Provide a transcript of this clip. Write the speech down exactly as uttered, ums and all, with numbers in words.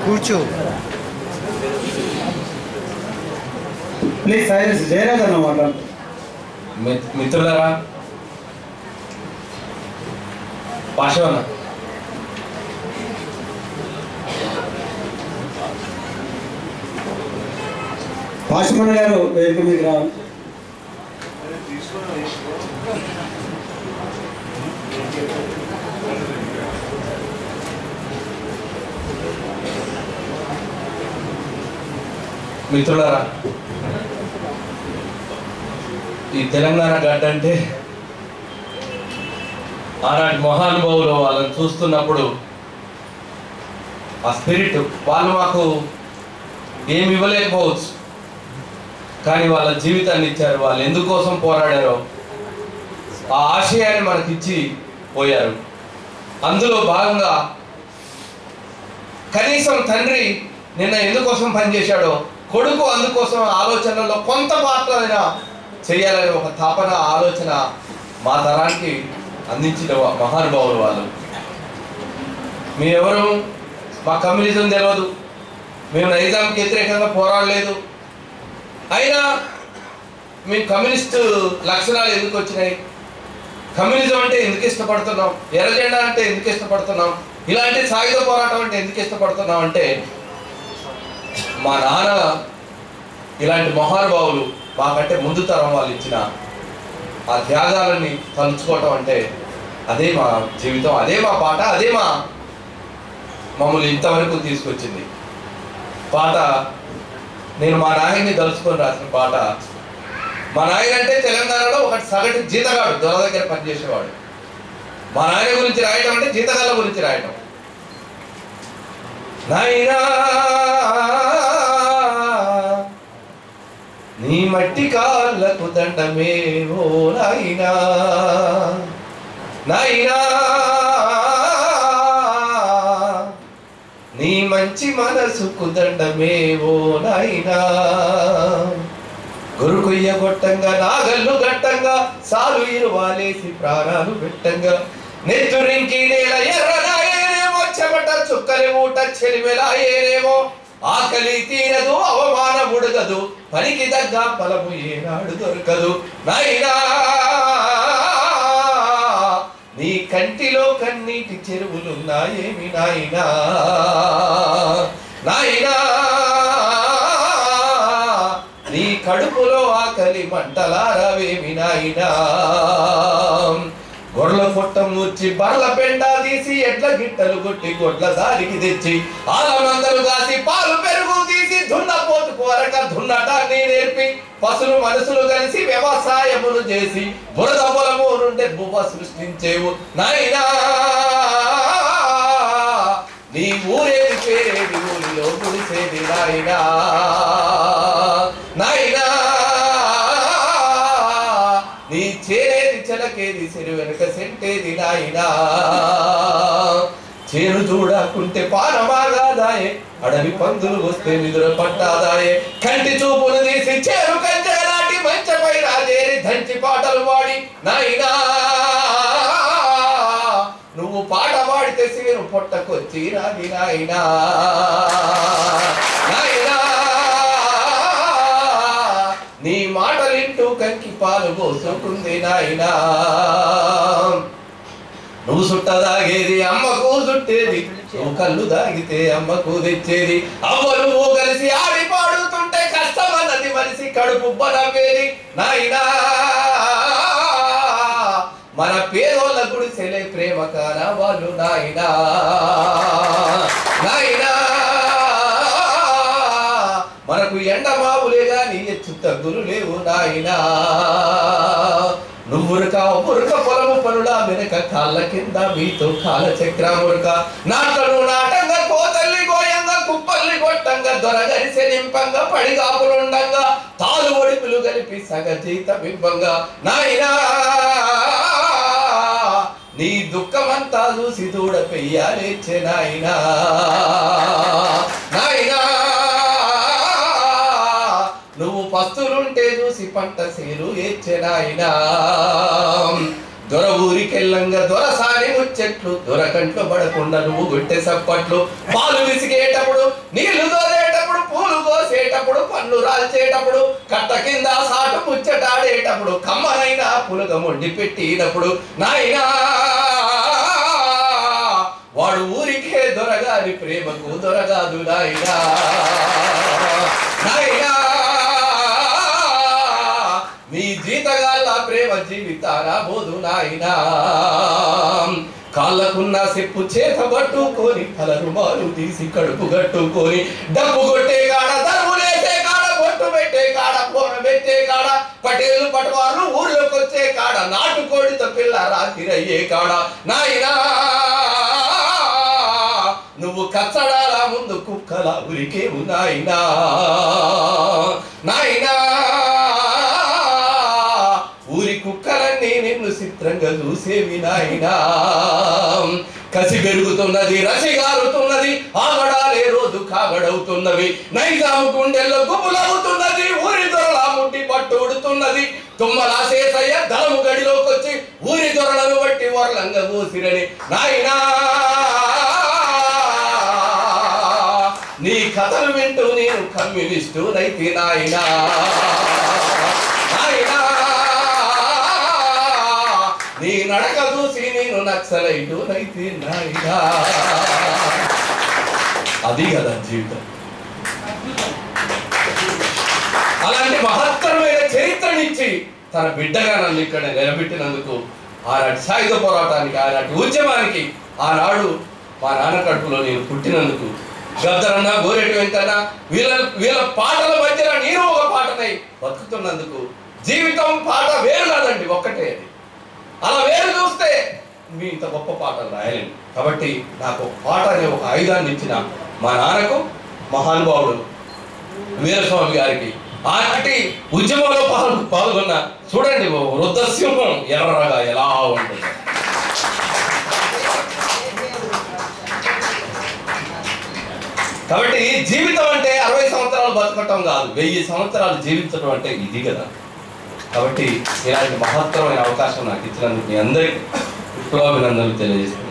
కూర్చో. Please silence. Jayaraj అన్నమాట. మిత్రులరా, పాశవన్న పాశమన్న గారు వేదిక మీద రావాలి. మిత్రులరా, ఈ తెలంగాణ గడ్డ అంటే ఆనాటి మహానుభావులు వాళ్ళని చూస్తున్నప్పుడు ఆ స్పిరిట్, వాళ్ళు మాకు ఏమి ఇవ్వలేకపోవచ్చు, కానీ వాళ్ళ జీవితాన్ని ఇచ్చారు. వాళ్ళు ఎందుకోసం పోరాడారో ఆ ఆశయాన్ని మనకిచ్చి పోయారు. అందులో భాగంగా కనీసం తండ్రి నిన్న ఎందుకోసం పనిచేశాడో కొడుకు అందుకోసం ఆలోచనలో కొంత మాత్రమైనా చేయాలని ఒక తాపన, ఆలోచన మా తరానికి అందించిన మహానుభావులు వాళ్ళు. మేమెవరు, మా కమ్యూనిజం తెలియదు, మేము నైజాంకి వ్యతిరేకంగా పోరాడలేదు, అయినా మేము కమ్యూనిస్టు లక్షణాలు ఎందుకు వచ్చినాయి, కమ్యూనిజం అంటే ఎందుకు ఇష్టపడుతున్నాం, ఎర్ర జెండా అంటే ఎందుకు ఇష్టపడుతున్నాం, ఇలాంటి సాయుధ పోరాటం అంటే ఎందుకు ఇష్టపడుతున్నాం అంటే మా నాన్న ఇలాంటి మహానుభావులు మాకంటే ముందు తరం వాళ్ళు ఇచ్చిన ఆ త్యాగాలని తలుచుకోవటం అంటే అదే మా జీవితం, అదే మా పాట, అదే మా మమ్మల్ని ఇంతవరకు తీసుకొచ్చింది. పాట నేను మా నాయన్ని తలుచుకొని రాసిన పాట. మా నాయన అంటే తెలంగాణలో ఒక సగటు జీతగాడు, దొర దగ్గర పనిచేసేవాడు. మా నాయన గురించి రాయటం అంటే జీతగాళ్ళ గురించి రాయటం. నాయనా నీ మట్టి కాళ్ళకు దండమే ఓ నాయనా, నాయనా నీ మంచి మనసుకు దండమే ఓ నాయనా, గురుకొయ్య గొట్టంగా నాగల్లు గట్టంగా సాలు ఇరువాలేసి ప్రాణాలు పెట్టంగా నెత్తురించి నేల ఎర్రనాయేనేమో చెమట చుక్కలి ఊట చెలిమెలాయేనేమో ఆకలి తీరదు అవమాన ఉడగదు పనికి దగ్గ ఫలము ఏనాడు దొరకదు నాయనా నీ కంటిలో కన్నీటి చెరువులున్నాయేమి నాయనా, నాయనా నీ కడుపులో ఆకలి మంటలారవేమి నాయనా, గొర్రెల పొట్టం నూర్చి బర్ల పెండ తీసి ఎడ్ల గిట్టలు కొట్టి గొడ్ల దారికి తెచ్చి ఆలమందలు దాసి పాలు పెరుగు తీసి దున్నపోతు కోరక దున్నటాన్ని నేర్పి పశులు మనసులు కలిసి వ్యవసాయములు చేసి బురద పొలము నుండి భూమ సృష్టించేవు నాయనా, నీ ఊరేది పేరేది ఊరిలో గుడిసేది నాయనా, నాయనా నీ చేరేది చెలకేది చెరు వెనుక సెంటేది నాయనా, చేను చూడకుంటే పానమాగాదాయే అడవి పందులు వస్తే నిదుర పట్టాదాయే కంటి చూపును తీసి చేరు కంచె నాటి మంచపై రాజేరి దంచి పాటలు పాడి నాయనా నువ్వు పాట పాడితే సేను పొట్టకొచ్చి రాగి నాయనా, నాయనా నీ మాటలింటూ కంకి పాలు పోసుకుంది నాయనా, నువ్వు సుట్ట దాగేది అమ్మకు చుట్టేది, నువ్వు కళ్ళు దాగితే అమ్మకు తెచ్చేది, అవ్వ నువ్వు కలిసి ఆడి పాడుతుంటే కష్టమన్నది మనిషి కడుపు బనవేది నాయనా, మన పేదోళ్ళ గుడిసెలే ప్రేమ కానా వాళ్ళు నాయనా, నాయనా మనకు ఎండ మావులే గాని ఎచ్చు తగ్గులు లేవు నాయనా, నువ్వురుక ఉరుక పొలము పనులా వెనక కాళ్ళ కింద మీతో కాల చక్ర మురుక నాటను నాటంగా కోతల్లి గోయంగా కుప్పల్ని కొట్టంగా దొరగరిసె నింపంగా పడిగాపులుండంగా తాలు ఒడిపులు కలిపి సగ జీత బింబంగా నాయనా నీ దుఃఖమంతా చూసి దూడ పెయ్యాలేచ్చే నాయనా, నాయనా నువ్వు పస్తులుంటే చూసి పంట సేలు ఏచ్చే నాయనా, దొర ఊరికెళ్ళంగా దొరసాని ముచ్చట్లు దొరకంట్లో పడకుండా నువ్వు గుట్టె సప్పట్లు పాలు విసిగేటప్పుడు నీళ్లు దోరేటప్పుడు పూలు కోసేటప్పుడు పన్ను రాల్చేటప్పుడు కట్ట కింద సాటు ముచ్చటాడేటప్పుడు కమ్మనైనా పులగ మొండి పెట్టినప్పుడు నాయనా వాడు ఊరికే దొరగాని ప్రేమకు దొరగాదు నాయనా నాయనా నీ జీతగాళ్ళ ప్రేమ జీవితాన బోధు నాయనా కాళ్ళకున్న చెప్పు చేత పట్టుకొని తల రుమాలు తీసి కడుపు కట్టుకొని డబ్బు కొట్టే కాడ దరువులేసే కాడ బొట్టు పెట్టే కాడ పూర పెట్టే కాడ పటేలు పటవాళ్ళు ఊర్లోకి వచ్చే కాడ నాటుకోడితో పిల్ల రాత్రి అయ్యే కాడ నాయనా నువ్వు కచ్చడాల ముందు కుక్కల ఉరికేవు నాయనా నాయనా ఊరి కుక్కలన్నీ నిన్ను చిత్రంగా చూసేవి నాయనా కసి పెరుగుతున్నది రసిగారుతున్నది ఆగడాలే రోజు కాగడవుతున్నవి నైజాము గుండెల్లో గుబులవుతున్నది ఊరి దొరల ముట్టి పట్టుడుతున్నది తుమ్మలాసేసయ్య దళము గడిలోకి వచ్చి ఊరి దొరలను బట్టి వర్లంగా కూసిరని నాయనా నీ కథలు వింటూ నేను కమ్యూనిస్టు నైతి నాయనా నాయనా నీ నడక చూసి నేను నక్సలైటు నైతి నాయనా అది కదా జీవితం అలాంటి మహత్తరమైన చరిత్రనిచ్చి తన బిడ్డగా నన్ను ఇక్కడ నిలబెట్టినందుకు ఆనాటి సాయుధ పోరాటానికి ఆనాటి ఉద్యమానికి ఆనాడు మా నాన్న కడుపులో నేను పుట్టినందుకు గద్దరన్న గోరెటి వెంకన్న వీళ్ళ వీళ్ళ పాటల మధ్యన నేను ఒక పాటనై బతుకుతున్నందుకు జీవితం పాట వేరు కాదండి ఒక్కటే అది అలా వేరు చూస్తే మీ ఇంత గొప్ప పాటలు రాయలేను కాబట్టి నాకు పాట అనే ఒక ఆయుధాన్ని ఇచ్చిన మా నాన్నకు మహానుభావుడు వీరస్వామి గారికి ఆనాటి ఉద్యమంలో పాల్గొ పాల్గొన్న చూడండి వృద్ధసింహం ఎర్రగా ఎలా ఉంటుంది కాబట్టి జీవితం అంటే అరవై సంవత్సరాలు బతకటం కాదు వెయ్యి సంవత్సరాలు జీవించడం అంటే ఇది కదా కాబట్టి ఇలాంటి మహత్తరమైన అవకాశం నాకు ఇచ్చినందుకు మీ అందరికీ విప్లవాభినందనలు తెలియజేస్తాను